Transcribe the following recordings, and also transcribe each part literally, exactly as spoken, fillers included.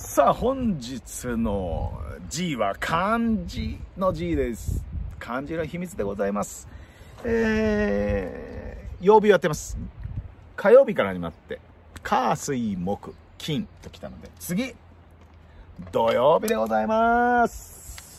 さあ本日の G は漢字の G です。漢字の秘密でございます。えー、曜日をやってます。火曜日から始まって火水木金ときたので、次土曜日でございます。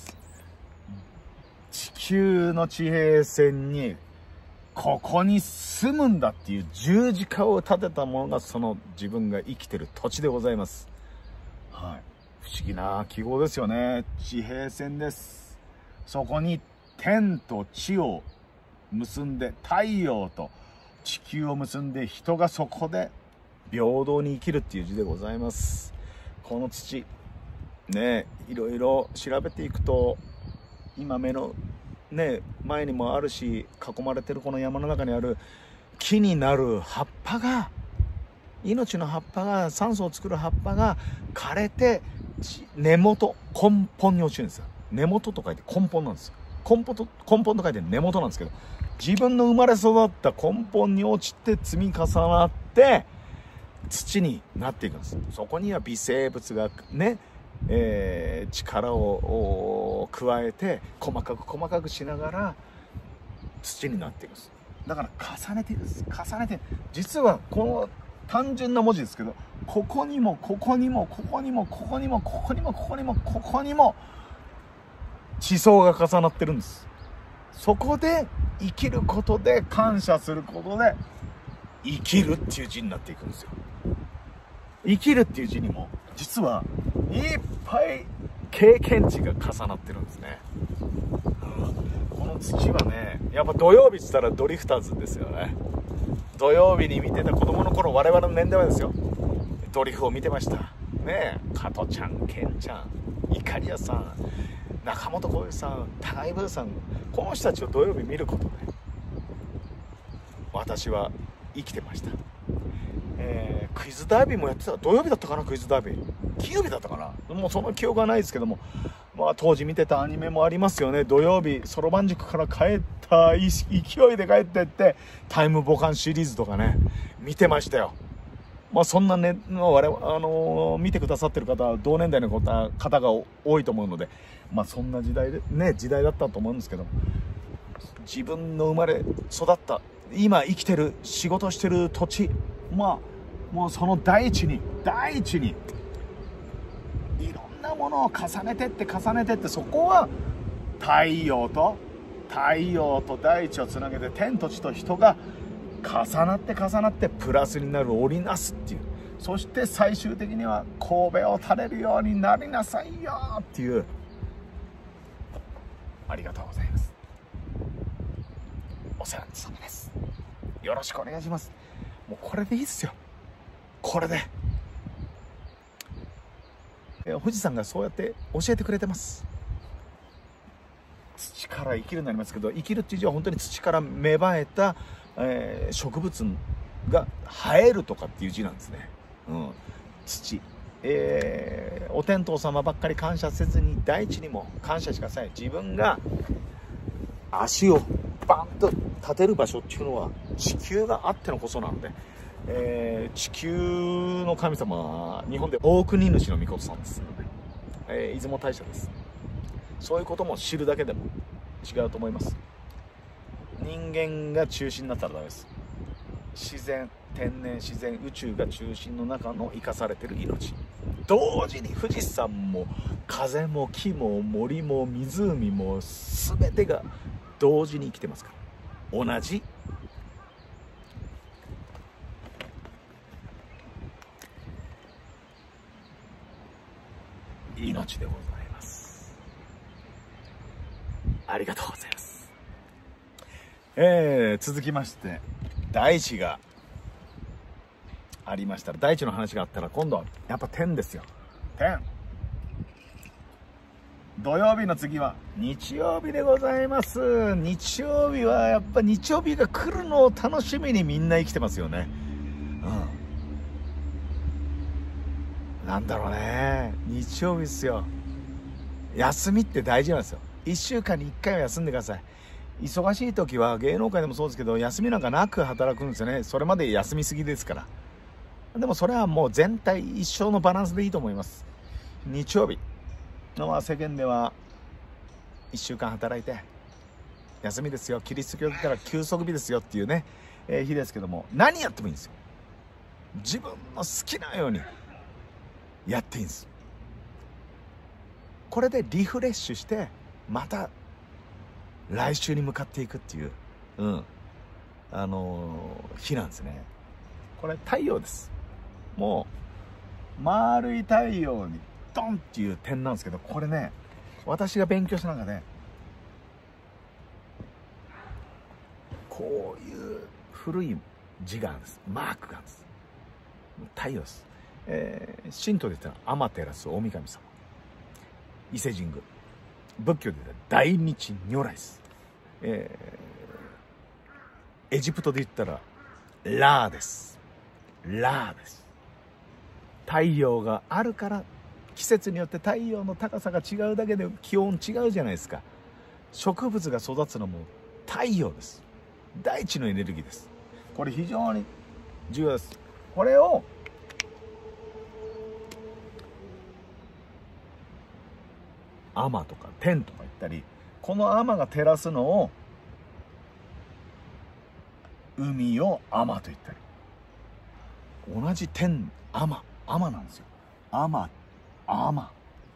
地球の地平線にここに住むんだっていう十字架を立てたものがその自分が生きてる土地でございます。はい、不思議な記号ですよね。地平線です。そこに天と地を結んで、太陽と地球を結んで、人がそこで平等に生きるっていう字でございます。この土ね、いろいろ調べていくと、今目のね前にもあるし、囲まれてるこの山の中にある木になる葉っぱが、命の葉っぱが、酸素を作る葉っぱが枯れて根元、根本に落ちるんですよ。根元と書いて根本なんですよ。根本と根本と書いて根元なんですけど、自分の生まれ育った根本に落ちて積み重なって土になっていくんです。そこには微生物がね、えー、力を加えて細かく細かくしながら土になっていくんです。だから重ねていくんです。重ねて、実はこの単純な文字ですけど、ここにもここにもここにもここにもここにもここにもここにも地層が重なってるんです。そこで生きることで、感謝することで生きるっていう字になっていくんですよ。生きるっていう字にも実はいっぱい経験値が重なってるんですね。この土はね、やっぱ土曜日って言ったらドリフターズですよね。土曜日に見てた子供の頃、我々の年代はですよ、ドリフを見てましたね。え加トちゃん、ケンちゃん、イカリアさん、中本浩一さん、高井ブーさん、この人たちを土曜日見ることで私は生きてました。えー、クイズダービーもやってた。土曜日だったかな、クイズダービー金曜日だったかな、もうその記憶はないですけども、まあ当時見てたアニメもありますよね。土曜日そろばん塾から帰った勢いで帰ってってタイムボカンシリーズとかね、見てましたよ。まあそんなね、我々あのー、見てくださってる方は同年代の方方が多いと思うので、まあそんな時代でね、時代だったと思うんですけど、自分の生まれ育った今生きてる仕事してる土地、まあもうその大地に大地にいろんなものを重ねてって重ねてって、そこは太陽と太陽と大地をつなげて、天と地と人が重なって重なってプラスになる、織りなすっていう、そして最終的には神戸を垂れるようになりなさいよっていう。ありがとうございます。お世話様です。よろしくお願いします。もうこれでいいっすよ。これで富士山がそうやって教えてくれてます。土から生きるになりますけど、生きるっていう字は本当に土から芽生えた、えー、植物が生えるとかっていう字なんですね。うん、土、えー、お天道様ばっかり感謝せずに大地にも感謝してください。自分が足をバンと立てる場所っていうのは地球があってのこそなので、えー、地球の神様は日本で大国主の御事さんですので、えー、出雲大社です。そういうことも知るだけでも違うと思います。人間が中心になったらダメです。自然、天然自然、宇宙が中心の中の生かされている命、同時に富士山も風も木も森も湖も全てが同時に生きてますから、同じ命でございます。ありがとうございます。えー、続きまして大地がありましたら、大地の話があったら今度はやっぱ天ですよ。天。土曜日の次は日曜日でございます。日曜日はやっぱ日曜日が来るのを楽しみにみんな生きてますよね。うん、なんだろうね、日曜日っすよ。休みって大事なんですよ。いっしゅうかんにいっかいは休んでください。忙しい時は芸能界でもそうですけど、休みなんかなく働くんですよね。それまで休みすぎですから。でもそれはもう全体一生のバランスでいいと思います。 日曜日のは世間ではいっしゅうかん働いて休みですよ、キリスト教だったら休息日ですよっていうね、えー、日ですけども、何やってもいいんですよ。自分の好きなようにやっていいんです。これでリフレッシュしてまた来週に向かっていくっていう、うんあのー、日なんですね。これ太陽です。もう丸い太陽にドンっていう点なんですけど、これね、私が勉強した中でこういう古い字があるんです。マークがあるんです。太陽です。えー、神道で言ったら天照大神様、伊勢神宮、仏教で言ったら大日如来です。えー、エジプトで言ったらラーです。ラーです。太陽があるから、季節によって太陽の高さが違うだけで気温違うじゃないですか。植物が育つのも太陽です。大地のエネルギーです。これ非常に重要です。これを天とか天とか言ったり、この天が照らすのを海を天と言ったり、同じ天、天天なんですよ。天天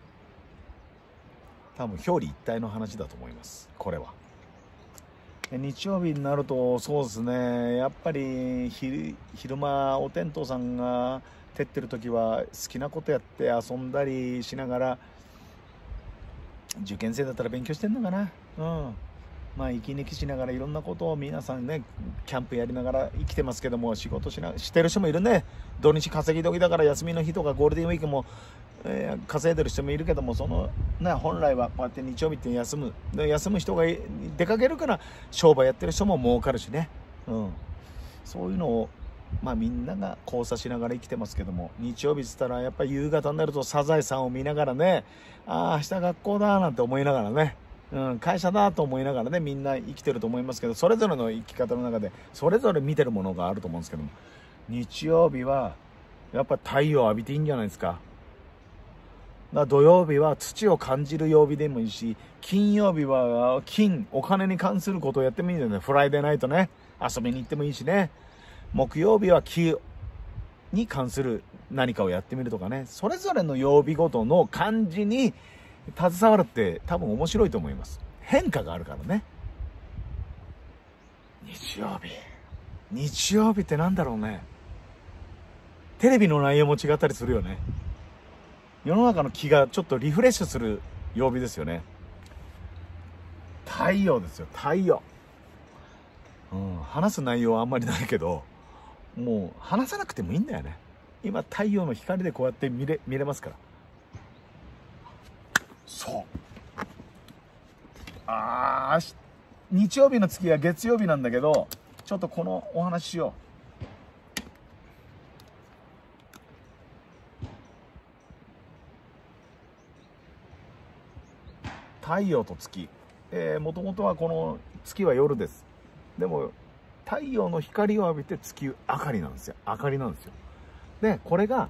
多分表裏一体の話だと思います、これは。で日曜日になるとそうですね、やっぱり 昼, 昼間お天道さんが照ってる時は好きなことやって遊んだりしながら、受験生だったら勉強してんのかな、うんまあ息抜きしながらいろんなことを皆さんね、キャンプやりながら生きてますけども、仕事しなしてる人もいるね。土日稼ぎ時だから休みの日とかゴールデンウィークも、えー、稼いでる人もいるけども、そのね、本来はこうやって日曜日って休むで休む人が出かけるから商売やってる人も儲かるしね、うん、そういうのをまあみんなが交差しながら生きてますけども、日曜日っつったらやっぱり夕方になるとサザエさんを見ながらね、ああ明日学校だなんて思いながらね、うん、会社だと思いながらね、みんな生きてると思いますけど、それぞれの生き方の中でそれぞれ見てるものがあると思うんですけども、日曜日はやっぱ太陽を浴びていいんじゃないですか。だから土曜日は土を感じる曜日でもいいし、金曜日は金、お金に関することをやってもいいんだよね。フライデーナイトね、遊びに行ってもいいしね。木曜日は木に関する何かをやってみるとかね、それぞれの曜日ごとの感じに携わるって多分面白いと思います。変化があるからね。日曜日日曜日ってなんだろうね。テレビの内容も違ったりするよね。世の中の気がちょっとリフレッシュする曜日ですよね。太陽ですよ、太陽、うん、話す内容はあんまりないけど、もう話さなくてもいいんだよね。今太陽の光でこうやって見れ、見れますから。そうあー、日曜日の月は月曜日なんだけど、ちょっとこのお話しよう。太陽と月、えー、もともとはこの月は夜です。でも太陽の光を浴びて月明かりなんですよ。明かりなんですよ。でこれが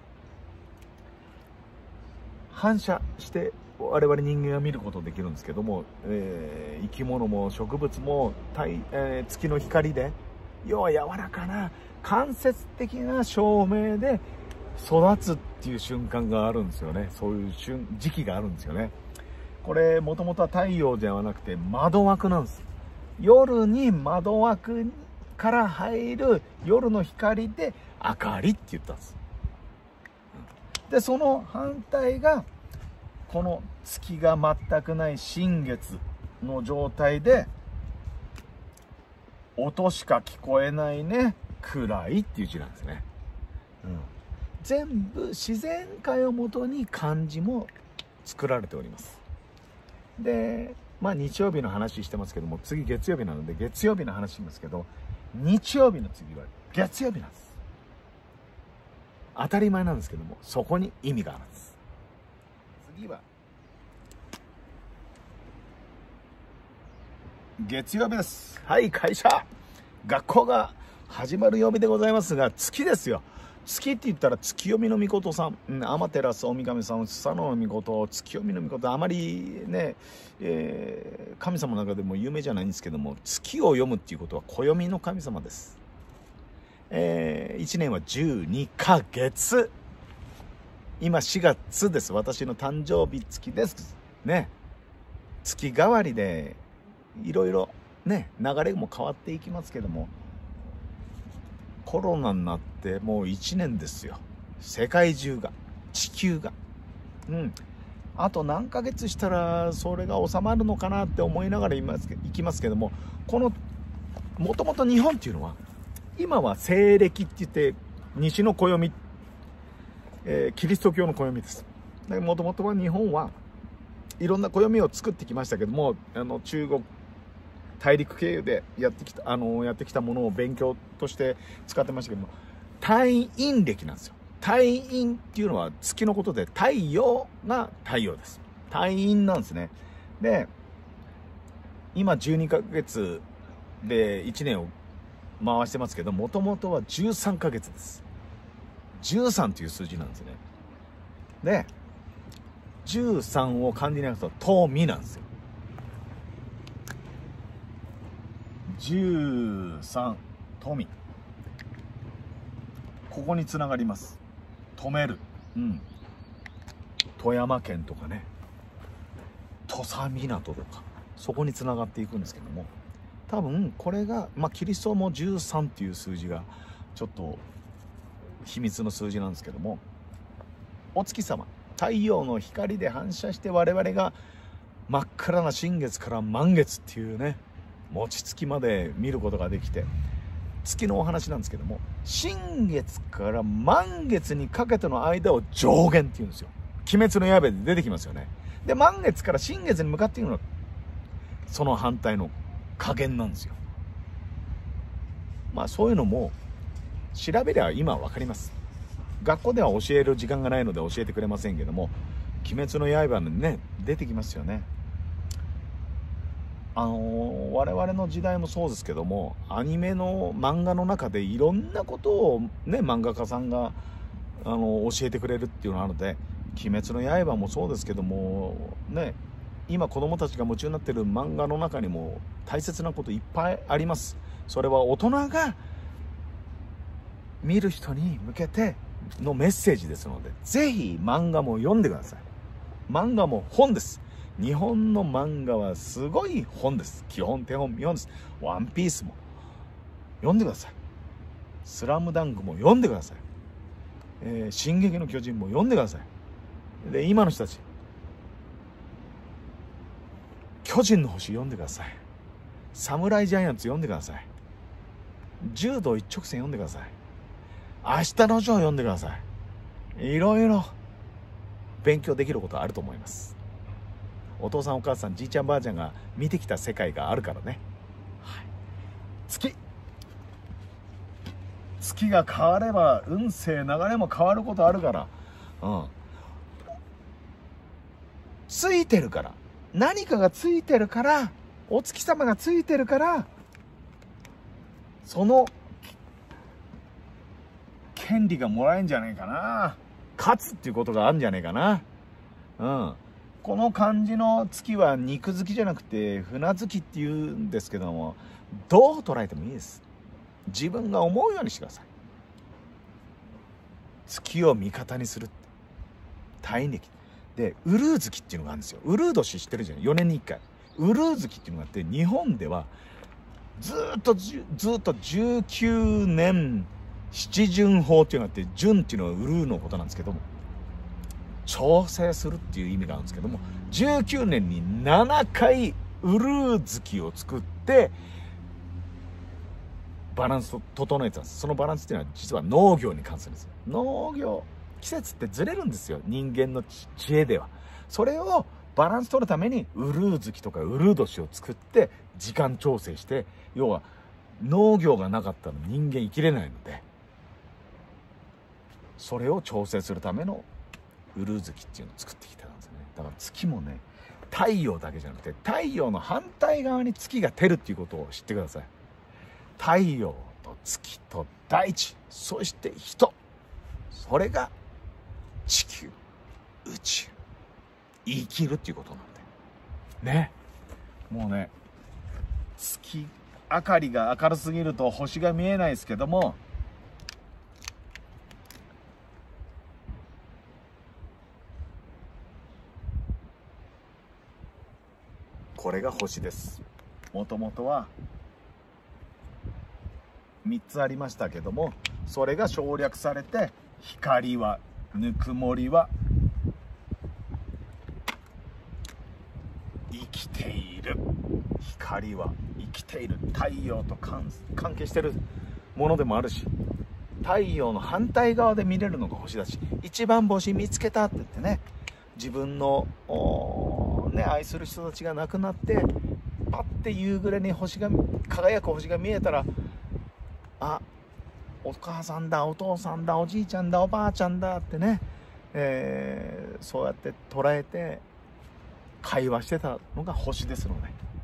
反射して我々人間が見ることできるんですけども、えー、生き物も植物も太、えー、月の光で、要は柔らかな間接的な照明で育つっていう瞬間があるんですよね。そういう瞬時期があるんですよね。これもともとは太陽ではなくて窓枠なんです。夜に窓枠から入る夜の光で明かりって言ったんです。でその反対がこの月が全くない新月の状態で、音しか聞こえないね、暗いっていう字なんですね、うん、全部自然界をもとに漢字も作られております。でまあ日曜日の話してますけども、次月曜日なので月曜日の話しますけど、日曜日の次は月曜日なんです。当たり前なんですけども、そこに意味があるんです。次は月曜日です。はい、会社学校が始まる曜日でございますが、月ですよ。 月って言ったら月読みの御事さん、うん、天照大神さん、スサノオノミコト、月読みの御事、あまりね、えー、神様の中でも有名じゃないんですけども、月を読むっていうことは暦の神様です。えー、いちねんはじゅうにかげつ、今しがつです。私の誕生日月ですね。月替わりでいろいろね、流れも変わっていきますけども、コロナになってもういちねんですよ。世界中が、地球が、うん、あと何ヶ月したらそれが収まるのかなって思いながらいますいきますけども、このもともと日本っていうのは今は西暦って言って西の暦、えー、キリスト教の暦です。もともとは日本はいろんな暦を作ってきましたけども、あの中国大陸経由でやってきたあのやってきたものを勉強として使ってましたけども、太陰暦なんですよ。太陰っていうのは月のことで、太陽が太陽です。太陰なんですね。で今じゅうにかげつでいちねんを回してますけど、もともとはじゅうさんかげつです。じゅうさんという数字なんですね。でじゅうさんを漢字に書くと富なんですよ。じゅうさん、富、ここにつながります。止める、うん、富山県とかね、土佐港とか、そこにつながっていくんですけども、多分これが、まあ、キリストもじゅうさんっていう数字がちょっと秘密の数字なんですけども、お月様、太陽の光で反射して我々が真っ暗な新月から満月っていうね、餅つきまで見ることができて、月のお話なんですけども、新月から満月にかけての間を上弦っていうんですよ。鬼滅の刃で出てきますよね。で満月から新月に向かっていくのはその反対の下弦なんですよ。まあそういうのも調べれば今は分かります。学校では教える時間がないので教えてくれませんけども、鬼滅の刃にね出てきますよね。あのー、我々の時代もそうですけども、アニメの漫画の中でいろんなことをね漫画家さんが、あのー、教えてくれるっていうのがあるので、鬼滅の刃もそうですけどもね、今子供たちが夢中になってる漫画の中にも大切なこといっぱいあります。それは大人が見る人に向けてのメッセージですので、ぜひ漫画も読んでください。漫画も本です。日本の漫画はすごい本です。基本手本見本です。ワンピースも読んでください。スラムダンクも読んでください。えー、進撃の巨人も読んでください。で今の人たち、巨人の星読んでください。サムライジャイアンツ読んでください。柔道一直線読んでください。明日のジョー読んでください。いろいろ勉強できることあると思います。お父さんお母さんじいちゃんばあちゃんが見てきた世界があるからね、はい、月月が変われば運勢流れも変わることあるから、うん、ついてるから、何かがついてるから、お月様がついてるから、その権利がもらえんじゃないかな。勝つっていうことがあるんじゃないかな。うん。この漢字の月は肉付きじゃなくて船付きっていうんですけども、どう捉えてもいいです。自分が思うようにしてください。月を味方にするって。太陰暦でウルー月っていうのがあるんですよ。ウルー年知ってるじゃん。よねんにいっかいウルー月っていうのがあって、日本ではずっとずっとじゅうきゅうねん七巡法っていうのがあって、巡っていうのはウルーのことなんですけども、調整するっていう意味があるんですけども、じゅうきゅうねんにななかいウルー月を作ってバランスを整えてたんです。そのバランスっていうのは実は農業に関するんですよ。農業季節ってずれるんですよ、人間の知恵では。それをバランス取るためにウルー月とかウルー年を作って時間調整して、要は農業がなかったら人間生きれないので、それを調整するためのウルー月っていうのを作ってきたんですよね。だから月もね、太陽だけじゃなくて太陽の反対側に月が照るっていうことを知ってください。太陽と月と大地、そして人、 それが地球、宇宙、生きるっていうことなんでね。もうね、月明かりが明るすぎると星が見えないですけども、これが星です。もともとはみっつありましたけども、それが省略されて、光はぬくもりは生きている、光は生きている、太陽と関係してるものでもあるし、太陽の反対側で見れるのが星だし、一番星見つけたって言ってね、自分のね、愛する人たちが亡くなってパッて夕暮れに星が輝く星が見えたら、あ、お母さんだ、お父さんだ、おじいちゃんだ、おばあちゃんだってね、えー、そうやって捉えて会話してたのが星ですので、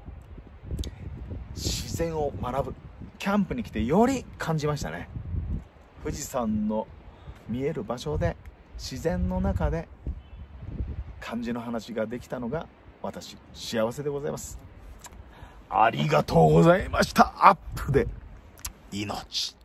自然を学ぶキャンプに来てより感じましたね。富士山の見える場所で自然の中で漢字の話ができたのが私幸せでございます。ありがとうございました。アップで命。